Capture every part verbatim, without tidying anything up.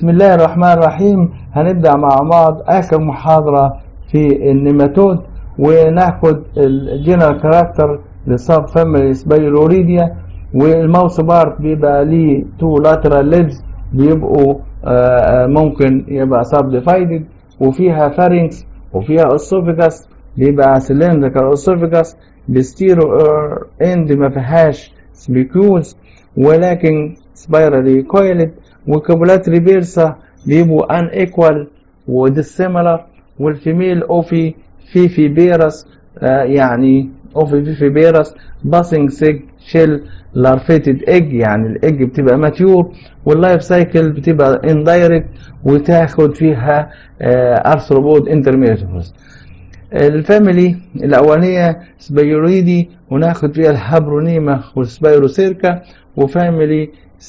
بسم الله الرحمن الرحيم. هنبدأ مع بعض آخر محاضرة في النيماتود، وناخد الجنرال كاركتر للسب فاميلي سبايروريديا. والماوس بارت بيبقى ليه تو لاترال ليبز بيبقوا ممكن يبقى سب ديفايدد، وفيها فارينكس وفيها اسوفيجاس بيبقى سلندريكال اسوفيجاس بستيرو اند ما فيهاش سبيكولز ولكن سبايرالي كويلد، وكابولاتري بيرسا بيبقوا ان ايكوال وديسيميلر، والفيميل اوفي فيفي بيرس آه يعني اوفي فيفي بيرس باسنج سيج شيل لارفيتد ايج، يعني الايج بتبقى ماتيور، واللايف سايكل بتبقى اندايركت وتاخد فيها آه ارثروبود انترميديتورز. الفاميلي الاولانيه سبايرويدي وناخد فيها الهابرونيما والسبايروسيركا، وفاميلي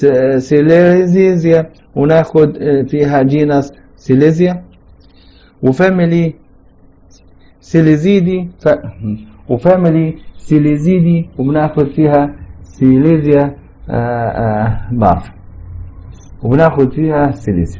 سيليزيا وناخد فيها جينس سيليزيا، وفاميلي سيليزيدي ف... وفاميلي سيليزيدي وبناخد فيها سيليزيا بار وبناخد فيها سيليزيا.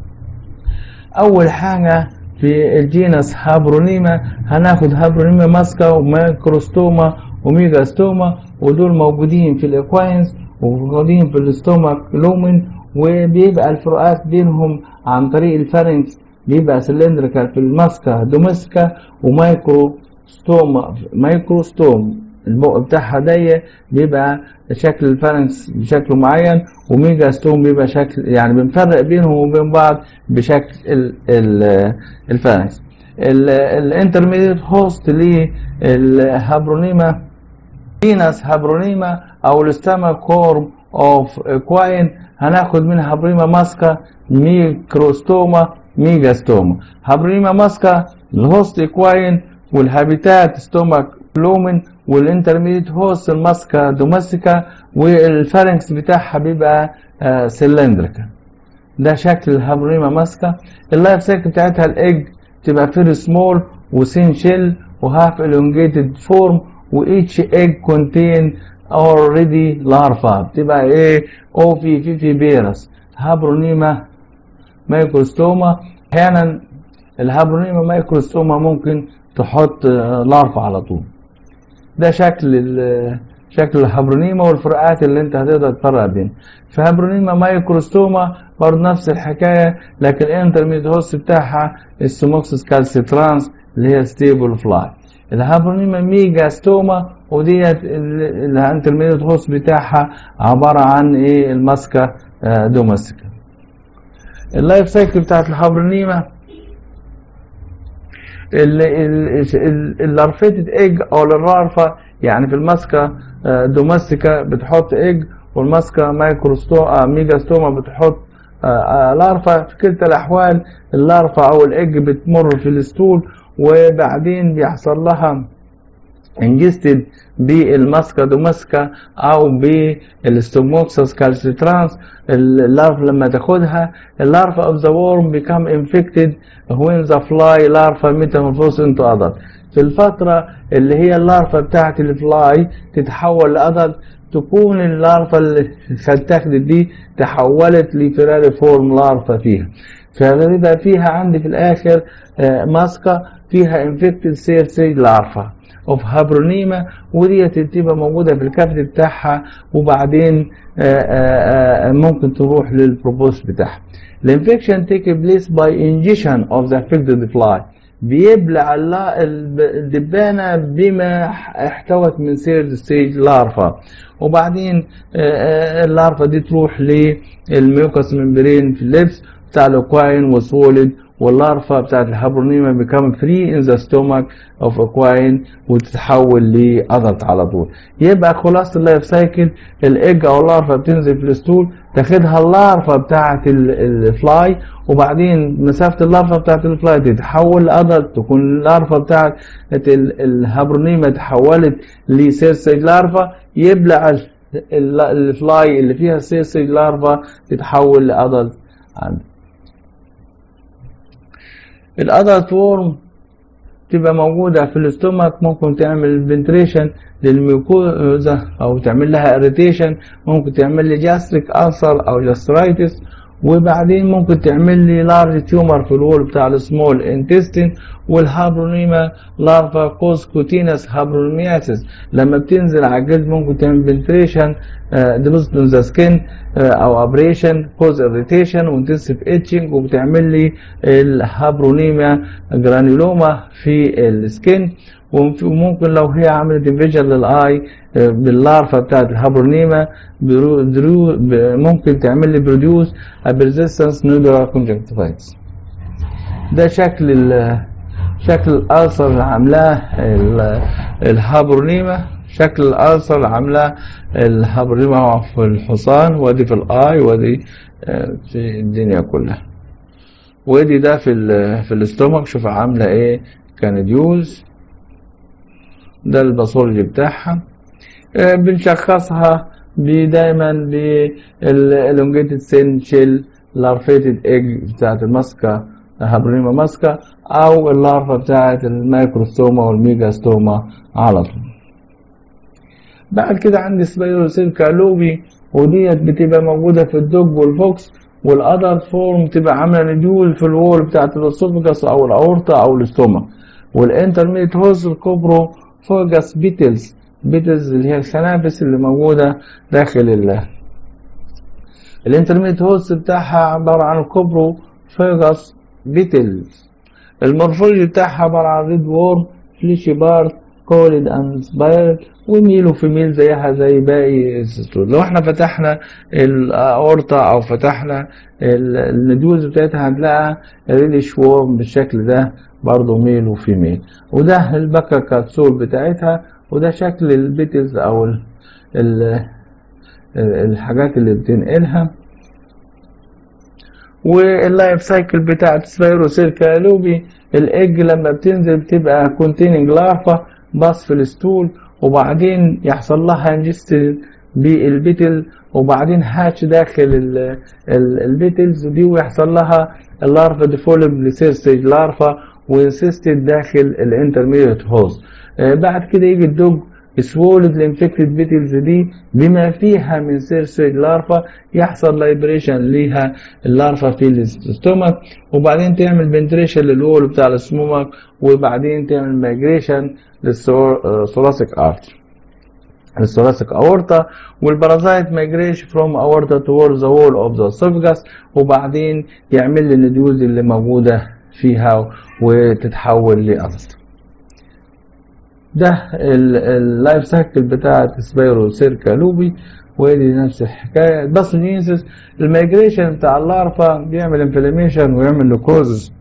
اول حاجه في الجينس هابرونيما هناخد هابرونيما ماسكا ومايكروستوما وميجاستوما، ودول موجودين في الاكواينز وموجودين في الاستومك لومن، وبيبقى الفروقات بينهم عن طريق الفارنكس بيبقى سلندريكال في الماسكا دوميسكا، ومايكروستوما مايكروستوم البق بتاعها ضيق بيبقى شكل الفارنكس بشكل معين، وميجاستوم بيبقى شكل يعني بنفرق بينهم وبين بعض بشكل الفارنكس. الانترميديت هوست للهابرونيما جينس هابرونيما او الاستاما كورم اوف اكواين هناخد منها هابرونيما ماسكا ميكروستوما ميجاستوما. هابرونيما ماسكا الهوست اكواين، والهابيتات ستومك لومن، والانترميديت هوست الماسكا دوميسكا، والفارنكس بتاعها بيبقى آه سلندريكا. ده شكل الهابرونيما ماسكا. اللايف سايكل بتاعتها الايج تبقى فيري سمول وسين شيل وهاف الونجيتد فورم، وايتش ايج كونتين اوريدي لارفا بتبقى ايه اوفي فيفي بيرس. هابرونيما مايكروستوما احيانا الهابرونيما مايكروستوما ممكن تحط لارفا على طول. ده شكل شكل الهابرونيما والفروقات اللي انت هتقدر تفرق بينها. في هابرونيما مايكروستوما برضه نفس الحكايه، لكن الانترميديت هوست بتاعها السموكسس كالسيترانس اللي هي ستيبل فلاي. الهابرونيما ميجاستوما وديت الانترميديت هوست بتاعها عباره عن ايه الماسكا دوميسكا. اللايف سايكل بتاعت الهابرونيما اللارفيتد ايج او الرارفا، يعني في الماسكا دوميسكا بتحط ايج، والماسكا مايكروستوما ميجاستوما بتحط لارفا. في كلتا الاحوال اللارفا او الايج بتمر في الستول وبعدين بيحصل لها انجستد بالماسكا دوميسكا او بالستوموكسس كالسيترانس. اللارفا لما تاخدها اللارفا of the worm become infected when the fly larva metamorphose into adult. في الفترة اللي هي اللارفا بتاعت الفلاي تتحول لأدلت تكون اللارفا اللي اتاخدت دي تحولت لفيراري فورم لارفا فيها، فبيبقى فيها عندي في الآخر ماسكا فيها infected cell stage larva of هابرونيما، ودي تبقى موجودة في الكبد بتاعها، وبعدين آآ آآ ممكن تروح للبروبوس بتاعها. الانفكشن take place by ingestion of the affected fly، بيبلع الدبانة بما احتوت من سيرد ستيج لارفا، وبعدين اللارفا دي تروح للميوكس ممبرين في اللبس بتاع الاكواين وسولد، واللارفا بتاعت الهابرونيما become free in the stomach of aquine وتتحول لأدلت على طول. يبقى خلاصة اللايف سايكل الايج او اللارفا بتنزل في الستول تاخدها اللارفا بتاعت الفلاي، وبعدين مسافة اللارفا بتاعت الفلاي تتحول لأدلت، تكون اللارفا بتاعت الهابرونيما تحولت لسيرسيج لارفا، يبلع الفلاي اللي فيها سيرسيج لارفا تتحول لأدلت. الادلت وورم تبقى موجودة في الاستومك، ممكن تعمل فنتريشن للميوكوزا او تعمل لها اريتيشن، ممكن تعمل لي جاستريك ألسر او جاسترايتس، وبعدين ممكن تعمل لي لارج تيومر في الوول بتاع السمول انتستين. والهابرونيما لارفا كوز كوتينس هابرونيمياسيس، لما بتنزل على الجلد ممكن تعمل بنتريشن ديبوزيت اون ذا سكين او ابريشن كوز اريتيشن وانتنسيف اتشنج، وبتعمل لي الهابرونيما جرانيولوما في السكين. وممكن لو هي عملت انفيجن للاي باللارفا بتاعت الهابرونيما ممكن تعمل لي بروديوس بيرزيستنس نودولار كونجكتيفايتس. ده شكل ال شكل الألسر اللي عاملاه الهابرونيما، شكل الألسر اللي عاملاه الهابرونيما في الحصان، وادي في الاي، وادي في الدنيا كلها، وادي ده في ال في الاستومك. شوف عامله ايه كانديولز. ده الباثولوجي بتاعها. بنشخصها دايما بالالونجيتد سين شيل لارفيتد ايج بتاعت الماسكا هابرونيما ماسكا، او اللارفا بتاعت المايكروستوما والميجاستوما على طول. بعد كده عندي سبايروسيل كالوبي، وديت بتبقى موجوده في الدوج والفوكس، والادلت فورم بتبقى عامله نديول في الوول بتاعت الاسوفجاس او الاورطه او الاستوما. والانترميديت هوز الكوبرو فوجاس بيتلز، بيتلز اللي هي الخنافس اللي موجوده داخل ال الانترميديت هوز بتاعها عباره عن الكوبرو فوجاس بيتلز. المورفولوجي بتاعها عباره عن ريد وورم فليشي بارت كولد اند سبايرل، وميل وفيميل زيها زي باقي السيستول. لو احنا فتحنا الاورطه او فتحنا الندوز بتاعتها هنلاقي ريدش وورم بالشكل ده برضه ميل وفيميل. وده البكا كابسول بتاعتها، وده شكل البيتلز او ال ال الحاجات اللي بتنقلها. واللايف سايكل بتاعت سبايروسيل كالوبي، الايج لما بتنزل بتبقى كونتيننج لارفا باص في الستول، وبعدين يحصل لها انجستل بالبيتل، وبعدين هاتش داخل البيتلز دي، ويحصل لها اللارفا ديفولب لسير ستيج لارفا وانسيستد داخل الانترميديت هوست. بعد كده يجي الدوج سوولد الانفكتد بيتلز دي بما فيها من سير ستيج لارفا، يحصل لايبريشن ليها اللارفا في الاستومك، وبعدين تعمل بنتريشن للوول بتاع السمومك، وبعدين تعمل مايجريشن للثوراسيك ارتري الثوراسيك اورتا، والبارازايت مايجريشن فروم اورتا towards the wall of the esophagus، وبعدين يعمل لي النديوز اللي موجوده فيها وتتحول لألسر. ده اللايف سايكل بتاعت سبايروسيل كالوبي، ودي نفس الحكايه. الباسونيسيس المايجريشن بتاع اللارفا بيعمل انفلاميشن ويعمل نيكروزس،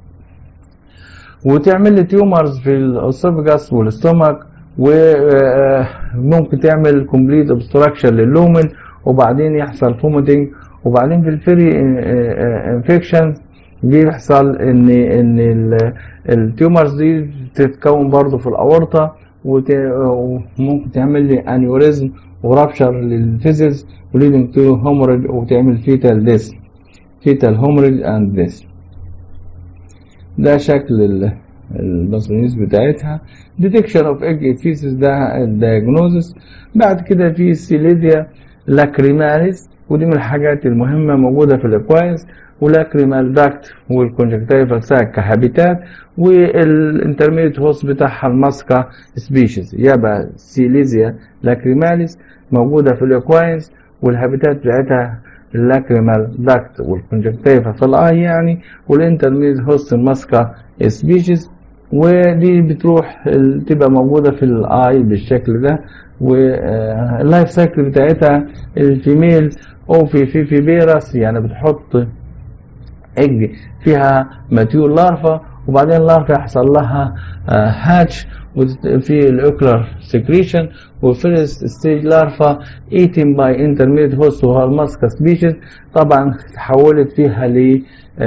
وتعمل لي تيومرز في الاسوفجاس والاستومك، وممكن تعمل كومبليت اوبستراكشن لللومن، وبعدين يحصل فوميتنج، وبعدين في الفيري انفكشن بيحصل ان ان التيومرز دي تتكون برضو في الاورطه، وممكن تعمل لي انيوريزم ورابشر للفيزز وليدنج تو هوموريج، وتعمل فيتال ديس فيتال هوموريج اند ديس. ده شكل الباسونيس بتاعتها. ديتكشن اوف ايج فيسز ده الدايجنوزس. بعد كده في سيليديا لاكريماليس، ودي من الحاجات المهمه موجوده في الاكواينس، ولاكريمال داكت والكونجكتيفال ساك كهابيتات، والانترميديت هوست بتاعها الماسكا سبيشيز، يبقى سيليزيا لاكريماليس موجوده في الاكواينس، والهابيتات بتاعتها اللاكريمال داكت والكونجكتيفا في الاي يعني، والانترميديت هوست الماسكا سبيشيز، ودي بتروح تبقى موجوده في الاي بالشكل ده. واللايف سايكل بتاعتها الفيميل او في في في بيرس، يعني بتحط ايج فيها ماتيور لارفا، وبعدين اللارفا يحصل لها هاتش في الاوكلر سكريشن، وفيرست ستيج لارفا ايتين باي انترميديت هوست وهو الماسكا سبيشيز، طبعا تحولت فيها ل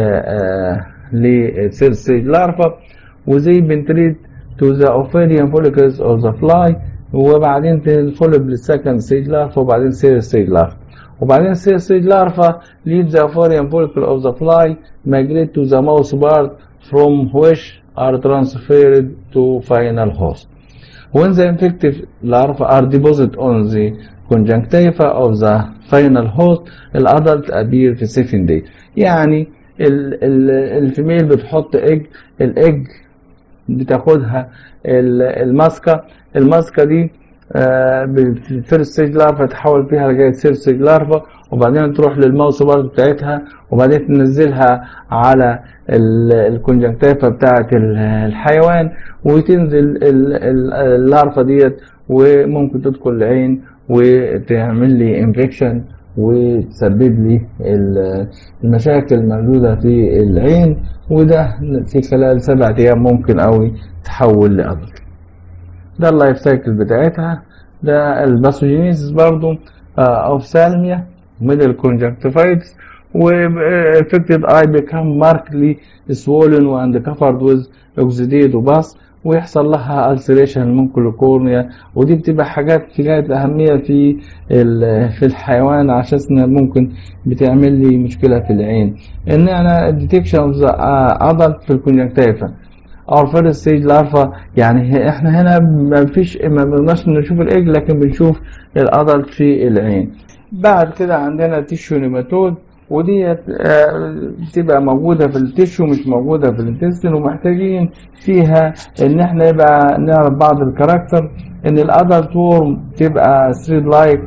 لثيرد ستيج لارفا، وزي بنتريت تو ذا اوفيريان فوليكلز اوف ذا فلاي، وبعدين تنفولب للسكند ستيج لارفا، وبعدين ثيرد ستيج لارفا، وبعدين ثيرد ستيج لارفا leave the ovarian follicle of the fly, migrate to the mouth part from which are transferred to final host. When the infected larvae are deposited on the conjunctiva of the final host الادلت appear في seven days. يعني الفيميل بتحط ايج، الايج بتاخدها الماسكه، الماسكه دي بالفيرست ستيج لارفا تحول فيها لغايه سير ستيج لارفا، وبعدين تروح للماوس برضه بتاعتها، وبعدين تنزلها على الكونجنكتيفا بتاعه الحيوان، وتنزل اللارفا ديت وممكن تدخل العين وتعمل لي انفكشن وتسبب لي المشاكل الموجوده في العين، وده في خلال سبعة ايام ممكن قوي تحول لأدلت. ده اللايف سايكل بتاعتها. ده الباثوجينيسيس برضو اوفثالميا middle conjunctivitis و affected eye become markedly swollen and covered with oxidate وباص، ويحصل لها ulceration ممكن الكورنيا، ودي بتبقى حاجات في غاية الأهمية في في الحيوان عشان ممكن بتعمل لي مشكلة في العين. إن أنا detection of the adult في الكونجنكتيفا أو first stage لارفا، يعني إحنا هنا ما فيش ما بنقدرش نشوف الإيج لكن بنشوف الأدلت في العين. بعد كده عندنا تيشو نيماتود، ودي بتبقى موجودة في التيشو مش موجودة في الانتستين، ومحتاجين فيها ان احنا يبقى نعرف بعض الكاركتر. ان الادلت وورم تبقى ثريد لايك،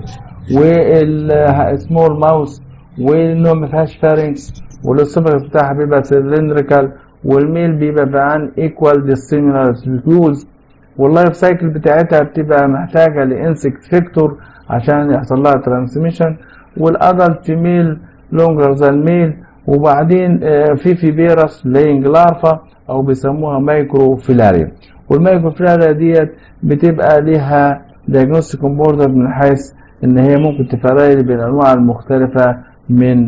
والسمول ماوس، وانه ما فيهاش فارنكس، والاسوفاجس بتاعها بيبقى سيلندريكال، والميل بيبقى عن ايكوال ديسيميلار سبيكيولز، واللايف سايكل بتاعتها بتبقى محتاجة لانسكت فيكتور عشان يحصل لها ترانسميشن، والادلت فيميل لونجر ذان ميل. وبعدين في فيبيرس لاينج لارفا او بيسموها مايكرو فيلاريا، والمايكرو فيلاريا ديت بتبقى ليها دايجنوستيك امبورتنت من حيث ان هي ممكن تفرق بين الانواع المختلفه من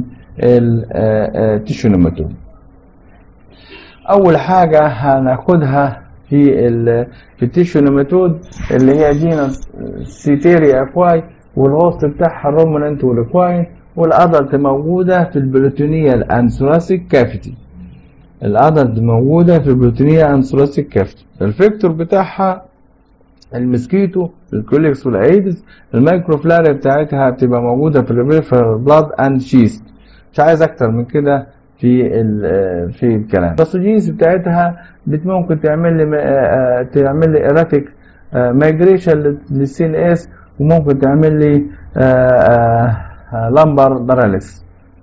التيشو نيماتود. اول حاجه هناخدها في ال في التيشو نيماتود اللي هي جينس سيتيريا اكواي، والهوست بتاعها الرومننت والاكواين، والادلت موجوده في البروتينيال انثوراسيك كافيتي. الادلت موجوده في البروتينيال انثوراسيك كافيتي. الفيكتور بتاعها المسكيتو، الكوليكس والايدز. المايكروفلاريا بتاعتها بتبقى موجوده في الريفر بلاد اند شيست. مش عايز اكتر من كده في في الكلام. الباثوجينيسيس بتاعتها ممكن تعمل لي تعمل لي ايراتيك مايجريشن للسي ان اس، وممكن تعمل لي لامبر باراليس.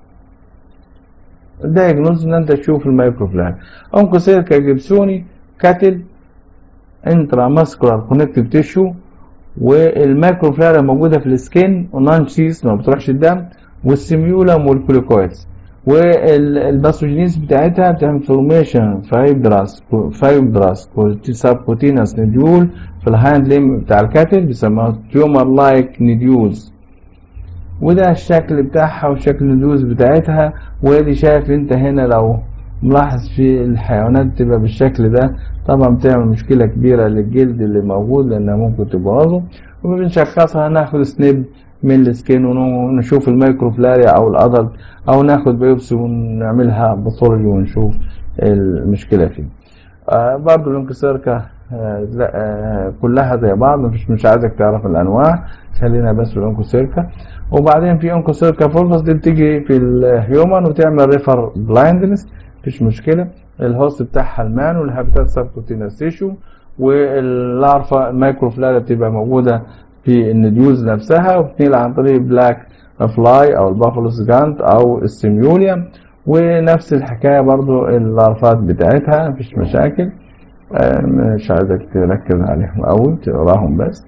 الدايجنوز ان انت تشوف المايكروفلاريا. اونكوسيركا جيبسوني كاتل انترا ماسكولار كونكتيف تيشو، والمايكروفلاريا موجوده في السكين ونان شيس ما بتروحش الدم، والسيميولم والكوليكويدز. والباثوجينيز بتاعتها بتعمل فورميشن فايبراس فايبراس سابكوتينس نديول في الهاند ليم بتاع الكاتل بيسموها تيومر لايك نديولز، وده الشكل بتاعها وشكل الندوز بتاعتها. ودي شايف انت هنا لو ملاحظ في الحيوانات تبقى بالشكل ده، طبعا بتعمل مشكلة كبيرة للجلد اللي موجود لانها ممكن تبوظه. وبنشخصها ناخد سنيب من السكين ونشوف المايكروفلاريا او الادلت، او ناخد بيوبسي ونعملها باثولوجي ونشوف المشكلة فيه. آه برضو الانكسيركا آه آه كلها زي بعض، مفيش مش عايزك تعرف الانواع، خلينا بس في الانكسيركا. وبعدين في انكسيركا فولفس دي بتيجي في الهيومن وتعمل ريفر بلايندنس، مفيش مشكلة. الهوست بتاعها المان والهابيتات سابكوتينس تيشو، واللارفا المايكروفلاريا بتبقى موجودة في النديولز نفسها، وبتنقل عن طريق بلاك فلاي او البافلو سجانت او السيميوليوم. ونفس الحكاية برضو اللارفات بتاعتها مفيش مشاكل، مش عايزك تركز عليهم أوي تقراهم بس.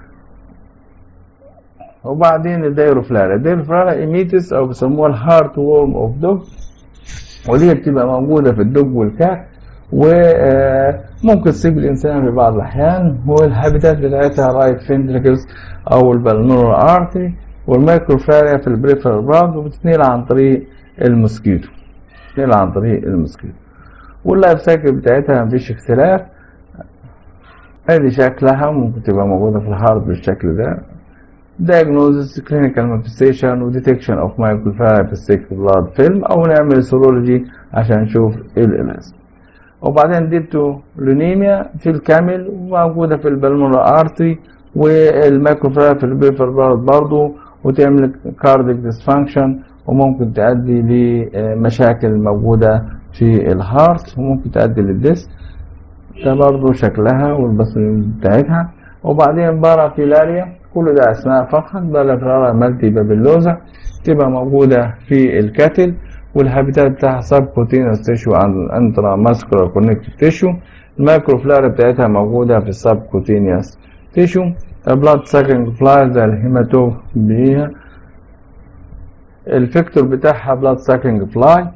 وبعدين الدايروفلاريا. الدايروفلاريا ايميتس او بيسموها الهارت وورم اوف دوج، ودي بتبقى موجودة في الدوج والكات، وممكن تصيب الإنسان في بعض الأحيان. والهابيتات بتاعتها رايت فينتريكلز أو البلمونر ارتري، والمايكروفلاريا في البريفرال بلاد، وبتتنقل عن طريق الموسكيتو، بتتنقل عن طريق الموسكيتو. واللايف سايكل بتاعتها مفيش اختلاف. ادي شكلها ممكن تبقى موجودة في الهارت بالشكل ده. diagnosis clinical manifestation و detection of microfilariae في blood film، او نعمل سيرولوجي عشان نشوف ايه الالياس. وبعدين ديبتولينيميا في الكامل، وموجودة في البلمونر ارتري، والمايكروفلارا في البريفرال برضه، وتعمل كارديك ديسفانكشن، وممكن تؤدي لمشاكل موجودة في الهارت، وممكن تؤدي للديس. ده برضه شكلها والبصمة بتاعتها. وبعدين بارافيلاريا، كل ده اسماء فقط. بارافيلاريا مالتي بابيلوزا تبقى موجودة في الكاتل، والهابيتات بتاعها سبكوتينوس تيشو عند انترا ماسكولار كونكتيف تيشو. المايكروفلارا بتاعتها موجودة في السبكوتينيوس تيشو. بلاد ساكنج فلاي زي الهيماتوم بيها، الفيكتور بتاعها بلاد ساكنج فلاي،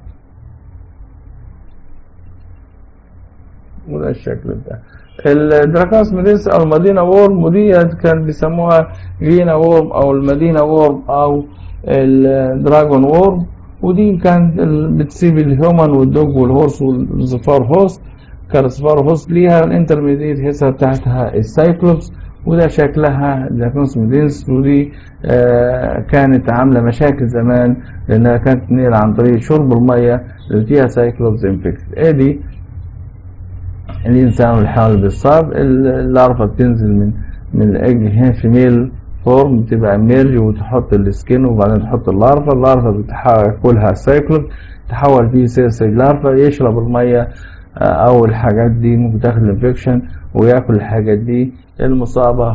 وده الشكل بتاعها. الدراكونسميديس او المدينة وورم، ودي كان بيسموها فينا وورم او المدينة وورم او الدراجون وورم، ودي كانت بتسيب الهيومن والدوج والهورس والزفار هوست. كالزفار هوست ليها الانترميديت هيسا بتاعتها السايكلوبس، وده شكلها الدراكونسميديس. ودي آه كانت عاملة مشاكل زمان لانها كانت تنقل عن طريق شرب المية اللي فيها سايكلوبس انفكت. ادي الانسان والحيوان بالصاب. اللارفا بتنزل من من الاجل هنا في ميل فورم، بتبقى ميرج وتحط السكين وبعدين تحط اللارفا. اللارفا بتاكلها السايكلوب، تحول فيه سيرسي لارفا، يشرب الميه او الحاجات دي، ممكن تاخد انفكشن وياكل الحاجات دي. المصابه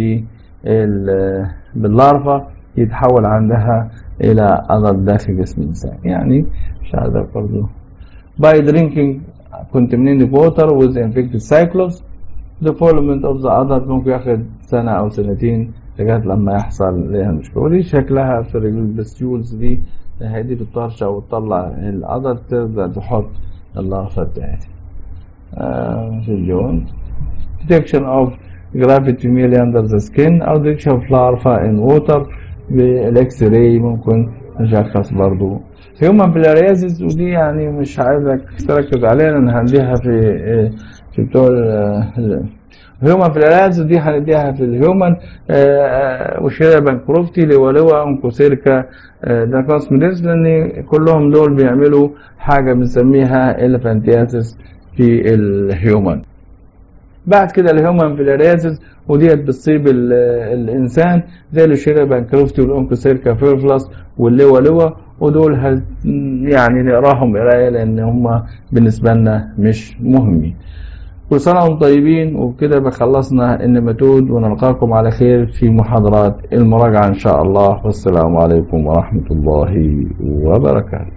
باللارفا يتحول عندها الى عضل داخل جسم الانسان. يعني مش عارف برضه. by drinking contaminated water with infected cyclops development of the adult ممكن ياخد سنة أو سنتين لغاية لما يحصل لها مشكلة. ودي شكلها في البستيولز دي، هذه بتطرشة وتطلع الادلت، تبدأ تحط اللارفا بتاعتها آه في الجوند. detection of gravity merely under the skin أو detection of larva in water بالاكس راي ممكن نشخص برضو. هيومن فيلاريازيس، ودي يعني مش عايزك تركز عليها لان هنديها في في بتوع الهيومن فيلاريازيس. دي هنديها في الهيومن وشيرا بانكروفتي لولوا انكوسيركا دراكونسميديس، لان كلهم دول بيعملوا حاجه بنسميها الفانتياسيس في الهيومن. بعد كده الهيومن فيلاريازيس، وديت بتصيب الانسان زي الشيرا بانكروفتي والانكوسيركا فيرفلاس واللوا لوا، ودول يعني نقراهم قرايه لان هم بالنسبه لنا مش مهمين. كل سنه وانتم طيبين، وبكده بخلصنا النيماتود، ونلقاكم على خير في محاضرات المراجعه ان شاء الله. والسلام عليكم ورحمه الله وبركاته.